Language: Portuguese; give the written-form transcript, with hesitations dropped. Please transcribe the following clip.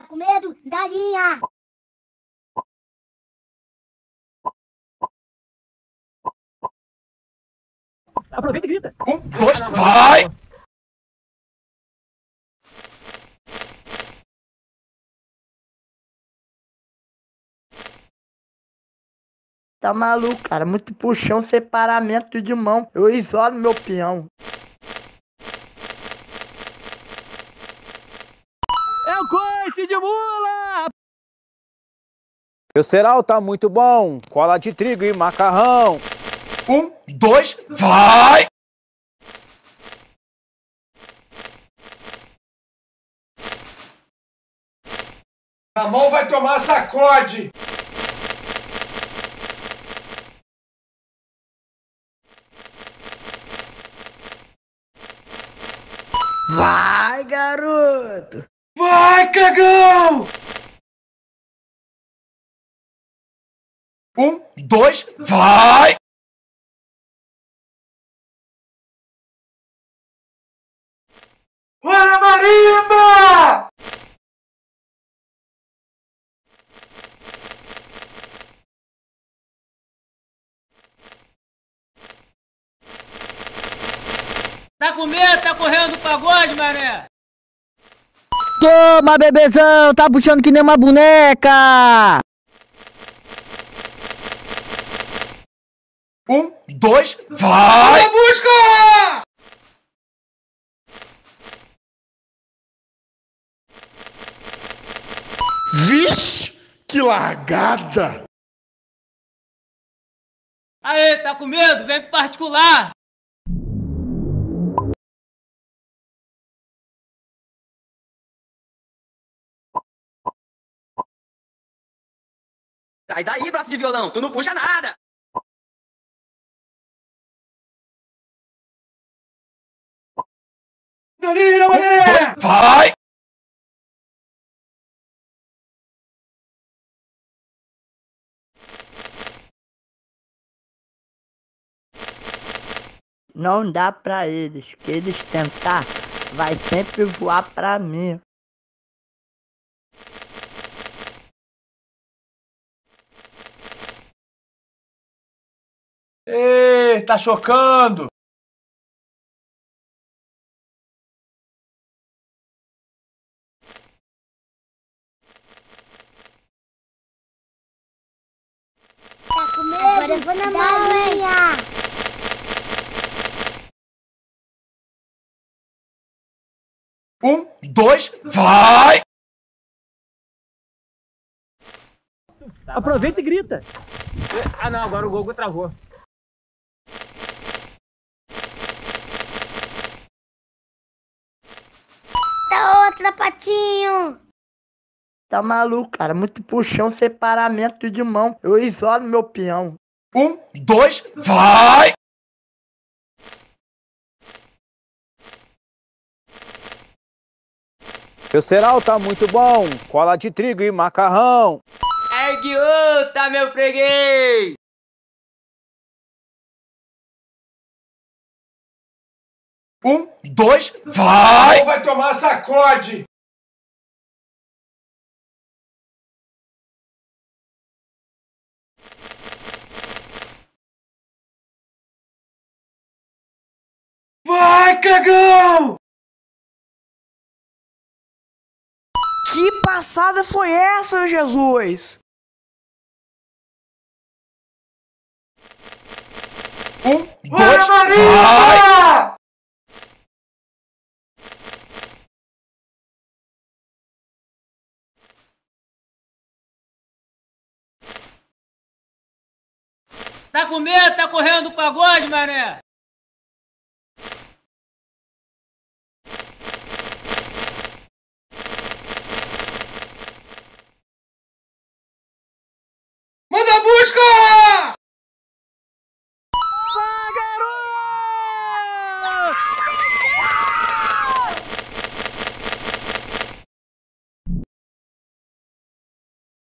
Tá com medo da linha? Aproveita e grita. 1, 2, vai! Tá maluco, cara? Muito puxão, separamento de mão. Eu isolo meu peão. É o coice de mula! Meu cereal tá muito bom, cola de trigo e macarrão. 1, 2, vai! A mão vai tomar sacode! Vai, garoto! Vai, cagão! 1, 2, vai! Bora, marimba! Tá com medo? Tá correndo do pagode, mané? Toma, bebezão! Tá puxando que nem uma boneca! 1, 2, vai! Na busca! Vixe, que largada! Aê, tá com medo? Vem pro particular! Sai daí, braço de violão, tu não puxa nada! Dalila, mané! Vai! Não dá pra eles, que eles tentar, vai sempre voar pra mim. Ê, tá chocando! Tá com medo? Agora eu vou na mão, hein? 1, 2, vai! Aproveita e grita. Ah não, agora o Gogo travou. Tá outra, patinho. Tá maluco, cara? Muito puxão, separamento de mão. Eu isolo meu peão. 1, 2, vai! Meu cereal tá muito bom, cola de trigo e macarrão. Ergue outra, meu freguês! 1, 2, vai! Vai tomar sacode! Vai, cagão! Que passada foi essa, meu Jesus? 1, 2, vai! Tá com medo? Tá correndo do pagode, mané?